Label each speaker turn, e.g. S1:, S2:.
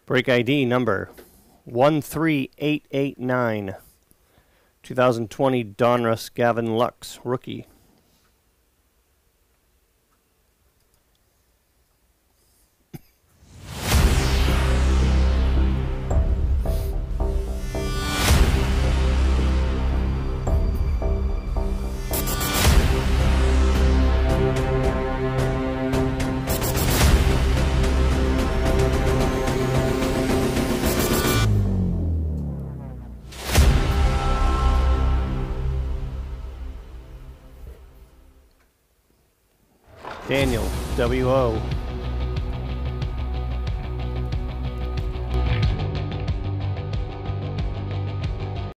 S1: Break ID number 13889. 2020 Donruss Gavin Lux, rookie. Daniel, W.O.